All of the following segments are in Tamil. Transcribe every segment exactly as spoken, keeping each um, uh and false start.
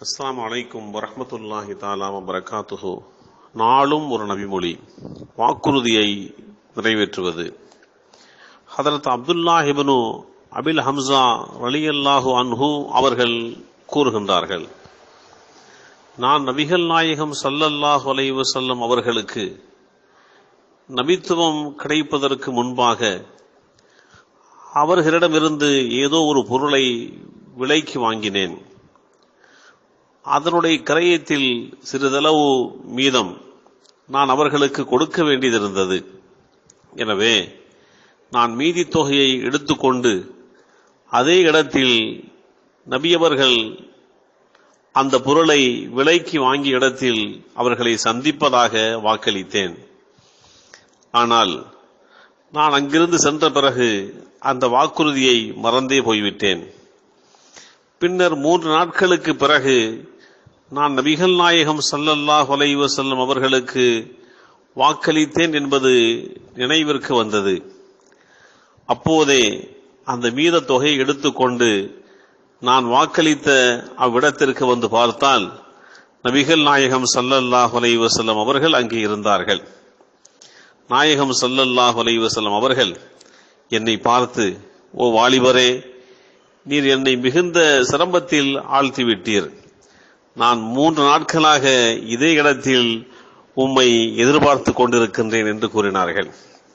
அஸ்ஸலாமு அலைக்கும் வரஹ்மத்துல்லாஹி தஆலா வபரகாத்துஹு. நாளும் ஒரு நபிமொழி, வாக்குறுதியை நிறைவேற்றுவது. ஹதரத் அப்துல்லாஹ் இப்னு அபில் ஹம்சா ரலியல்லாஹு அன்ஹு அவர்கள் கூறுகின்றார்கள், நான் நபிகள் நாயகம் ஸல்லல்லாஹு அலைஹி வஸல்லம் அவர்களுக்கு நபித்துவம் கிடைப்பதற்கு முன்பாக அவர்களிடமிருந்து ஏதோ ஒரு பொருளை விலைக்கு வாங்கினேன். அதனுடைய கிரயத்தில் சிறிதளவு மீதம் நான் அவர்களுக்கு கொடுக்க வேண்டியதிருந்தது. எனவே நான் மீதி தொகையை எடுத்துக்கொண்டு அதே இடத்தில் நபியவர்கள் அந்த பொருளை விலைக்கு வாங்கிய இடத்தில் அவர்களை சந்திப்பதாக வாக்களித்தேன். ஆனால் நான் அங்கிருந்து சென்ற பிறகு அந்த வாக்குறுதியை மறந்தே போய்விட்டேன். பின்னர் மூன்று நாட்களுக்கு பிறகு நான் நபிகள் நாயகம் ஸல்லல்லாஹு அலைஹி வஸல்லம் அவர்களுக்கு வாக்களித்தேன் என்பது நினைவிற்கு வந்தது. அப்போதே அந்த மீத தொகையை எடுத்துக்கொண்டு நான் வாக்களித்த அவ்விடத்திற்கு வந்து பார்த்தால் நபிகள் நாயகம் ஸல்லல்லாஹு அலைஹி வஸல்லம் அவர்கள் அங்கே இருந்தார்கள். நாயகம் ஸல்லல்லாஹு அலைஹி வஸல்லம் அவர்கள் என்னை பார்த்து, ஓ வாலிபரே, நீர் என்னை மிகுந்த சிரமத்தில் ஆழ்த்திவிட்டீர். நான் மூன்று நாட்களாக இதே இடத்தில் உம்மை எதிர்பார்த்து கொண்டிருக்கின்றேன் என்று கூறினார்கள்.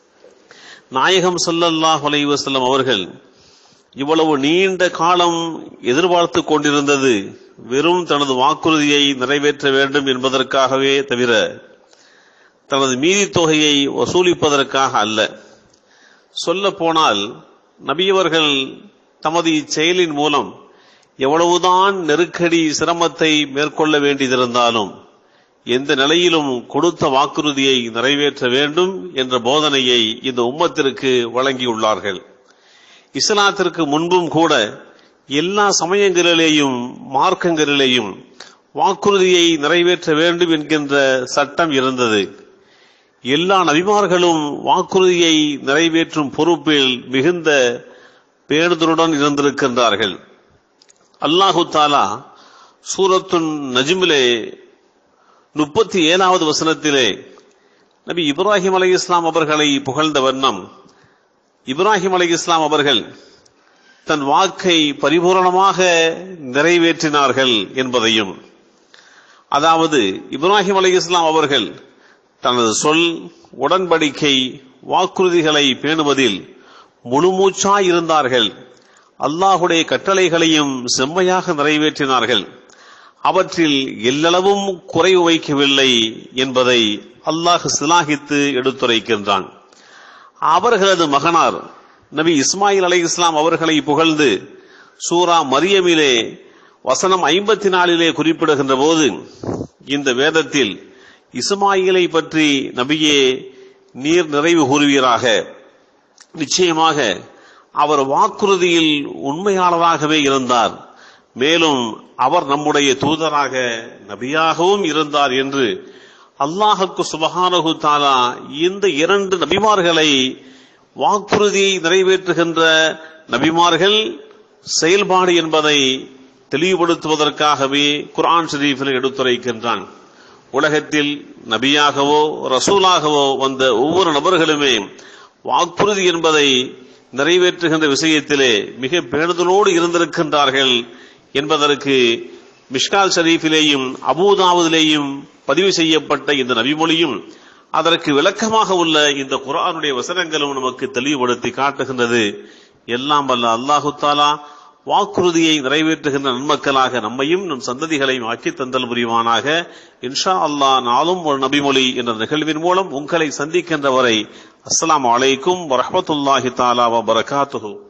நாயகம் ஸல்லல்லாஹு அலைஹி வஸல்லம் அவர்கள் இவ்வளவு நீண்ட காலம் எதிர்பார்த்து கொண்டிருந்தது வெறும் தனது வாக்குறுதியை நிறைவேற்ற வேண்டும் என்பதற்காகவே தவிர தனது மீதி தொகையை வசூலிப்பதற்காக அல்ல. சொல்ல போனால் நபியவர்கள் தமது இச்செயலின் மூலம் எவ்வளவுதான் நெருக்கடி சிரமத்தை மேற்கொள்ள வேண்டியிருந்தாலும் எந்த நிலையிலும் கொடுத்த வாக்குறுதியை நிறைவேற்ற வேண்டும் என்ற போதனையை இந்த உம்மத்திற்கு வழங்கியுள்ளார்கள். இஸ்லாத்திற்கு முன்பும் கூட எல்லா சமயங்களிலேயும் மார்க்கங்களிலேயும் வாக்குறுதியை நிறைவேற்ற வேண்டும் என்கின்ற சட்டம் இருந்தது. எல்லா நபிமார்களும் வாக்குறுதியை நிறைவேற்றும் பொறுப்பில் மிகுந்த பேணுதலுடன் இருந்திருக்கின்றார்கள். அல்லாஹு தாலா சூரத்துன் நஜ்மிலே முப்பத்தி ஏழாவது வசனத்திலே நபி இப்ராஹிம் அலைஹிஸ்ஸலாம் அவர்களை புகழ்ந்த வண்ணம், இப்ராஹிம் அலைஹிஸ்ஸலாம் அவர்கள் தன் வாக்கை பரிபூரணமாக நிறைவேற்றினார்கள் என்பதையும், அதாவது இப்ராஹிம் அலைஹிஸ்ஸலாம் அவர்கள் தனது சொல், உடன்படிக்கை, வாக்குறுதிகளை பேணுவதில் முழுமூச்சாய் இருந்தார்கள். அல்லாஹுடைய கட்டளைகளையும் செம்மையாக நிறைவேற்றினார்கள். அவற்றில் எல்லளவும் குறைவு வைக்கவில்லை என்பதை அல்லாஹ் சிலாகித்து எடுத்துரைக்கின்றான். அவர்களது மகனார் நபி இஸ்மாயில் அலைஹிஸ்ஸலாம் அவர்களை புகழ்ந்து சூரா மரியமிலே வசனம் ஐம்பத்தி நாலிலே குறிப்பிடுகின்ற போது, இந்த வேதத்தில் இஸ்மாயிலை பற்றி நபியே நீர் நிறைவு கூறுவீராக, நிச்சயமாக அவர் வாக்குறுதியில் உண்மையாளராகவே இருந்தார், மேலும் அவர் நம்முடைய தூதராக நபியாகவும் இருந்தார் என்று அல்லாஹ்வுக்கு சுப்ஹானஹு தஆலா இந்த இரண்டு நபிமார்களை, வாக்குறுதியை நிறைவேற்றுகின்ற நபிமார்கள் செயல்பாடு என்பதை தெளிவுபடுத்துவதற்காகவே குர்ஆன் ஷரீஃபில் எடுத்துரைக்கின்றான். உலகத்தில் நபியாகவோ ரசூலாகவோ வந்த ஒவ்வொரு நபர்களுமே வாக்குறுதி என்பதை நிறைவேற்றுகின்ற விஷயத்திலே மிக பேணுதலோடு இருந்திருக்கின்றார்கள் என்பதற்கு மிஷ்கால் ஷரீஃபிலேயும் அபூதாவுதிலேயும் பதிவு செய்யப்பட்ட இந்த நபிமொழியும் அதற்கு விளக்கமாக உள்ள இந்த குர்ஆனுடைய வசனங்களும் நமக்கு தெளிவுபடுத்தி காட்டுகின்றது. எல்லாம் வல்ல அல்லாஹு தாலா வாக்குறுதியை நிறைவேற்றுகின்ற நன்மக்களாக நம்மையும் நம் சந்ததிகளையும் ஆக்கி தந்தல் புரிவானாக. இன்ஷா அல்லாஹ் நாளும் ஒரு நபிமொழி என்ற நிகழ்வின் மூலம் உங்களை சந்திக்கின்ற வரை அஸ்ஸலாமு அலைக்கும் வரஹ்மத்துல்லாஹி தஆலா வபரகாத்துஹு.